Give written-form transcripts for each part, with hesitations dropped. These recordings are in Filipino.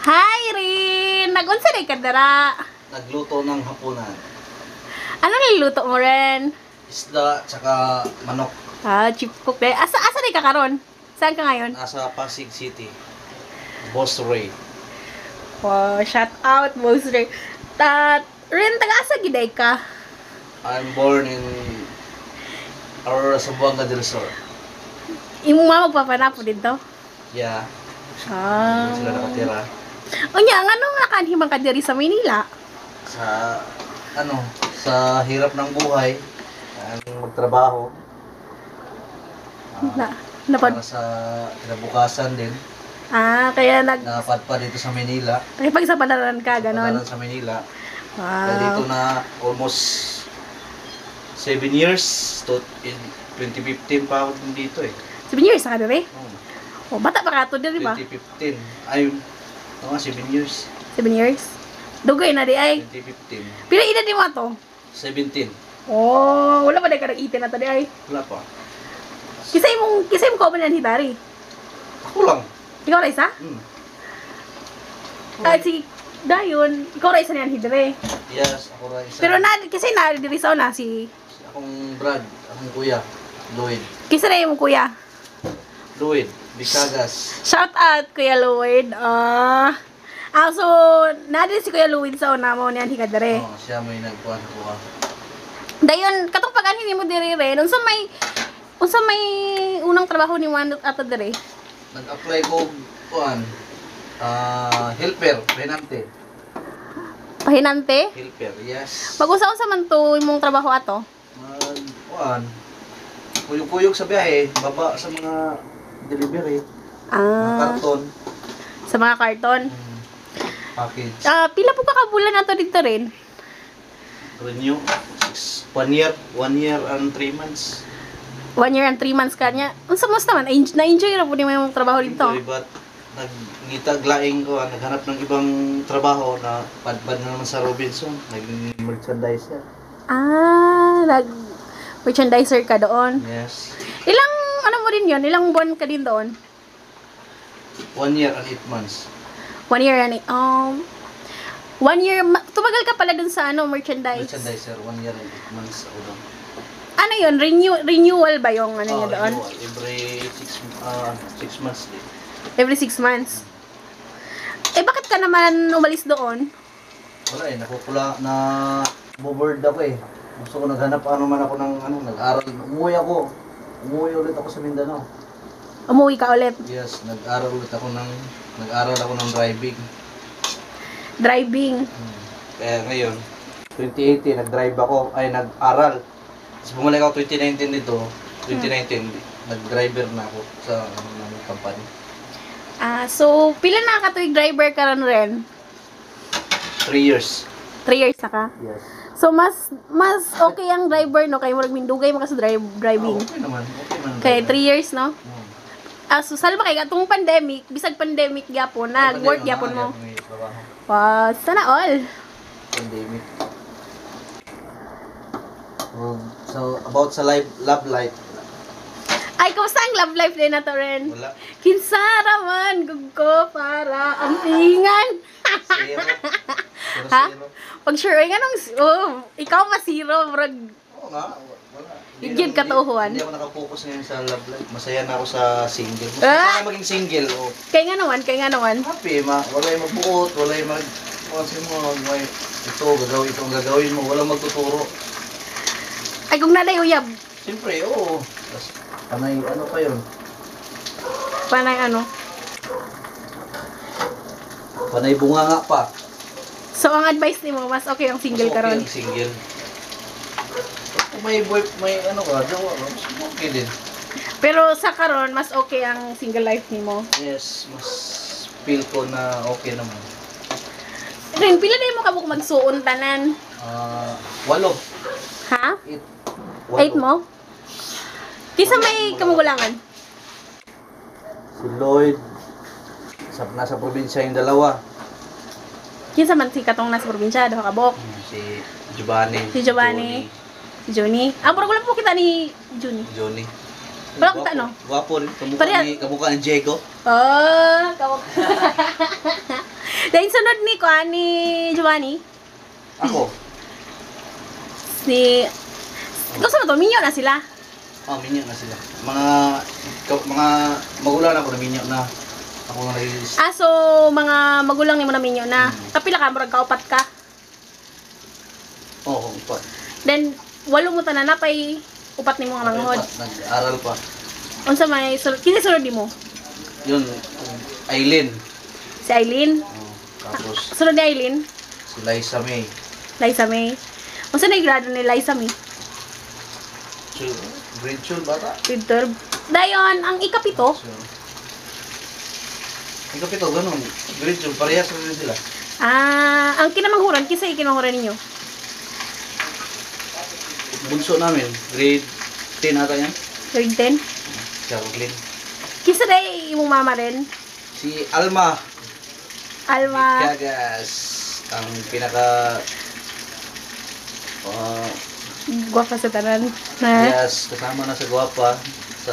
Hi, Rin! Nag-unsa na ka dara? Nagluto ng hapunan. Ano niluto mo, Ren? Isda, tsaka manok. Chip cook na. Asa na ka karon? Saan ka ngayon? Nasa Pasig City. Boss Ray. Wow, shout out, Boss Ren. Ren, taga-asa giday ka? I'm born in Aurora, Zamboanga del Sur. Imong mama magpapanapo dito? Yeah. Ah. Doon sila nakatira. O niya, anong nakanhimang ka diri sa Manila? Sa hirap ng buhay, ang magtrabaho. Napad. Para sa kinabukasan din. Kaya Napadpad dito sa Manila. nakipagsapalaran ka, ganon. Sa Manila. Kaya Wow. dito na almost 7 years. In 2015 pa ako dito eh. 7 years na ka diri? Oh, O, bata pa ka to diri ba? 2015. Ayun. Mga 7 years. 7 years? Dugay na di ay. 2015. Pila edad ni mo to? 17. Oh, wala pa ka nag-itin na to di ay. Wala pa. Kisay mo kauban yan hitari. Ako lang. Ikaw ra isa? Si Dayon, ikaw ra isa niyan hitari. Yes, ako rin isa. Pero kisay na diri sa una si Akong Brad, akong kuya, Lloyd. kisay na yung kuya. Lloyd, Bisagas. Shout out Kuya Lloyd. So nadiri si Kuya Lloyd sa una mo niyan hikadere. Oh, siya may nagkuhan sa kuha. Dayon katong pag-ani mo diri rin, unsa may unang trabaho ni Juan ato diri? Nag-apply ko kuhan. Helper, penante. Pahinante? Helper, yes. Pag-usa-usa man to imong trabaho ato? Kuhan. Kuyog-kuyog sa biyahe, baba sa mga delivery, mga karton, Sa mga karton. package. Pila po ka bulan na to dito rin? Renew, 1 year and 3 months. 1 year and 3 months ka niya. Unsa mo naman? Na-enjoy ra po ni mo yung trabaho dito? But nagngitag laing ko, naghanap ng ibang trabaho na padpad na naman sa Robinson, naging merchandiser. Merchandiser ka doon. Yes. Ilang, ano mo rin yun? Ilang buwan ka din doon? 1 year and 8 months. 1 year and 1 year, tumagal ka pala dun sa merchandise. Merchandiser, 1 year and 8 months ako doon. Ano yun? Renewal ba yung ano niya doon? Renewal. Every 6 months din. Every 6 months. Bakit ka naman umalis doon? Wala nakukula na bored ako eh. Gusto ko naghanap man ako ng nag-aral. Umuwi ulit ako sa Mindanao. Umuwi ka ulit? Yes, nag-aral ako ng driving. Driving? Kaya ngayon, 2018 nag-aral. Tapos bumalik ako 2019 dito. 2019 nag-driver na ako sa company. So pila na ka tuig driver ka rin? 3 years. 3 years na ka? Yes. So mas okay ang driver no kay murag mindugay mo ka sa driving. Okay naman. Kay 3 years no? So salba kay atong pandemic, bisag pandemic gyapon nag-work gyapon mo. Wow, sana all. Pandemic. So about sa love life. Ay, kumusta ang love life din na to rin? Wala. Kinsara man, gugko para ang tingan. Zero. Ha? Pag sure, ay ganong, ikaw masiro, murag. Oo nga, wala. Higid katuhuan. Hindi ako nakapokus ngayon sa love life. Masaya na ako sa single. Masaya na maging single. Oh. Kaya nga naman. Happy, wala yung magbuot, wala yung kasi mo, itong gagawin mo, walang magtuturo. Ay, kung naday uyab. Siyempre, oo. Tapos, panay, pa yun? Panay ano? Panay bunganga pa. So, ang advice ni mo, mas okay ang single ka ron. Mas okay ang single. Kung may jowa, mas okay din. Pero sa karon mas okay ang single life ni mo. Yes, mas feel ko na okay naman. Rin, pila na mo kabuk magsuon tanan? 8. Ha? 8 8 mo? Kisa may kamugulangan? Si Lloyd, nasa probinsya yung dalawa. Kinsa man si katong nasa probinsya, daw kabok. Si Giovanni. Si Johnny. Murag wala po kita ni Johnny. Wala kita no? Gwapo rin. Kamukha ni Diego. Kamukha. Then sunod ni ko ni Giovanni. Ako. Si gusto mo to, minyo na sila. Oh, minyo na sila. Mga magulang ako na minyo na. Ako na nag-release. Ah, so mga magulang nimo na minyo na. Kapila ka murag kaupat ka. Oo, upat. Then walo mo tanan napay upat nimo nga manghod. Nag-aral pa. Unsa may kinsa sunod nimo? Yun, Aileen. Si Eileen. Oh, tapos Sunod ni Eileen, si Liza May. Liza May. Unsa na grado ni Liza May? Grade 2 bata. Grade 12. Dayon ang ikapito. So, ikapito, ganun. Grade 2, parehas na rin sila. Ah, ang kinamanghuran kinsa ikinamanghuran ninyo? Bunso namin, grade 10 ata yan. Grade 10. Caroline. Kinsa day imong mama rin? Si Alma. Alma. Kagas. Ang pinaka... Gwapa sa tanan. Na. yes, kasama na sa gwapa. Sa...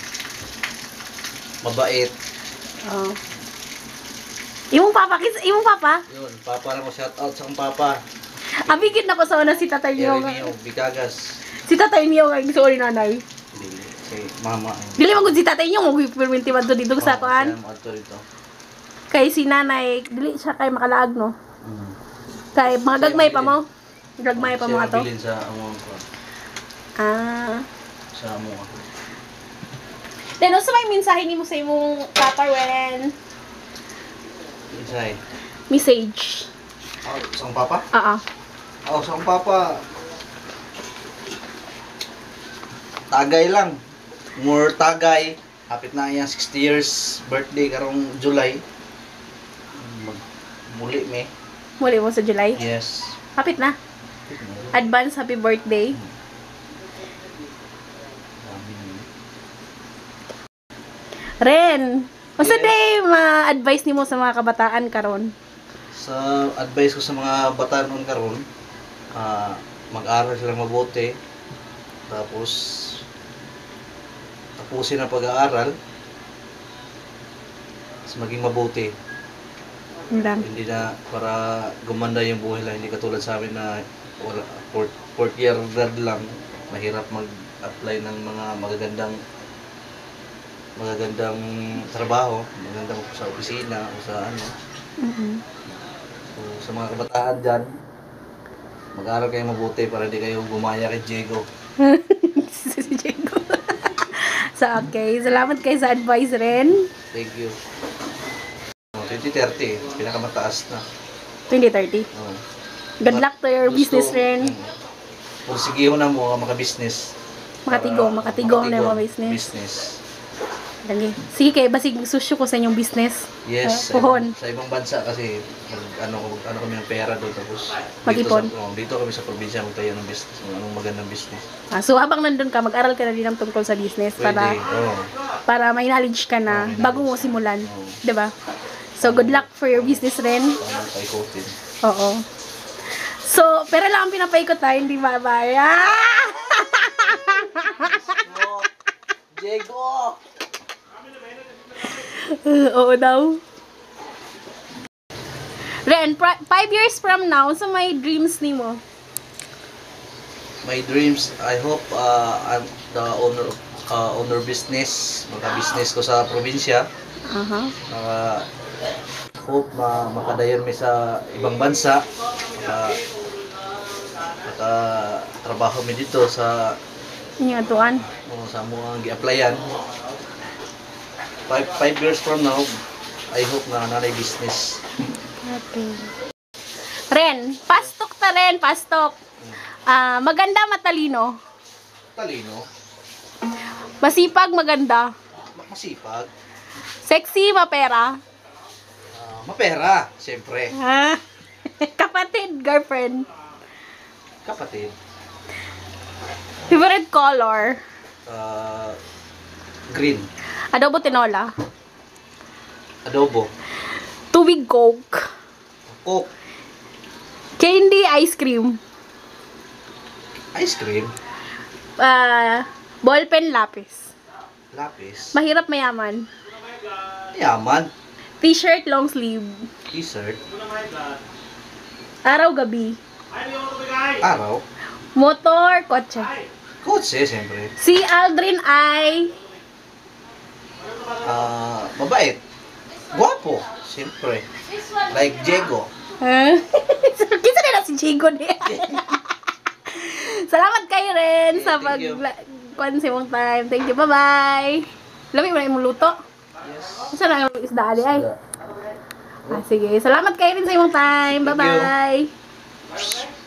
mabait. Oh. Imong papa, kinsa imong papa? Yun, papa na ko shout out sa akong papa. Abigit na ko sa una si tatay niyo. Jeremy Bicagas. Si tatay niyo nga sorry nanay. Hindi, si mama. Dili man gud si tatay niyo mo perminti man to dito sa kuan. Siya mo ato dito. Kay si nanay, dili siya kay makalaag no. Mm. Kay mga gagmay pa mo. Gagmay pa mo Siya ato. nabilin sa among ko. Ah. Sa among ako. Then also may mensahe nimo sa imong papa when Insay. message. Oh, sa akong papa? Oo. Oh, sa akong papa. Tagay lang. More tagay. Hapit na iyang 60 years birthday karong July. Muli me. Muli mo sa July. Yes. Hapit na. Advance happy birthday. Ren, unsa Yes. day ma-advise nimo sa mga kabataan karon? Sa advice ko sa mga batanon karon, mag-aral sila mabuti. Tapos tapusin ang pag-aaral. Tapos maging mabuti. Lang. Hindi na para gumanda yung buhay lang. Hindi katulad sa amin na wala, fourth year grad lang. Mahirap mag-apply ng mga magagandang trabaho, magandang sa opisina o sa ano. So, sa mga kabataan dyan, mag-aaral kayo mabuti para hindi kayo gumaya kay Diego. Si Diego. So, okay. Salamat kayo sa advice, Ren. Thank you. 2030, pinakamataas na. 2030. Oh. Good luck to your Gusto- business, Ren. Pursigiho na mo ang maka-business. Makatigom na yung mga business. Business. Lagi. Sige kayo, basig susyo ko sa inyong business. Yes, Puhon. sa ibang bansa kasi ano kami ng pera doon tapos Mag-ipon. dito kami sa probinsya magtayo ng business, anong magandang business. So, habang nandun ka, mag-aral ka na din ng tungkol sa business Pwede. para may knowledge ka na may bago mo knowledge. simulan. Oo. 'Di ba? So, good luck for your business, Ren. Paano paikotin? Oo. So, pera lang ang pinapaikot tayo, hindi ba? Ah! Diego! Oo daw. Ren, 5 years from now, so may dreams ni mo? My dreams, I hope I'm the owner business, business ko sa probinsya. Aha. Hope na makadayon mi sa ibang bansa. Trabaho mi dito sa Inyong atuan. sa mga gi-applyan. 5 years from now, I hope na nanay business. Okay. Ren, pastok ta Ren, pastok. Maganda, matalino. Talino, Masipag, maganda. masipag, Sexy, mapera. mapera, siyempre. Ha? Kapatid, girlfriend. Kapatid, Favorite color? green, Adobo tinola. adobo, Tubig coke. coke, Candy, ice cream. ice cream, Ballpen, lapis. lapis, Mahirap, mayaman. yaman, T-shirt, long sleeve. T-shirt. Araw, gabi. Araw. Motor, kotse. Kotse, siyempre. Si Aldrin ay... Mabait. Guwapo, siyempre. Like Diego. Kinsa nila si Chico niya. Salamat kayo rin sa Thank you. pag-consume time. Thank you, bye-bye. Lami mo na imong luto. Yes. Saan na yung isda ay? Sige, salamat kayo rin sa imong time. Thank you. Bye-bye.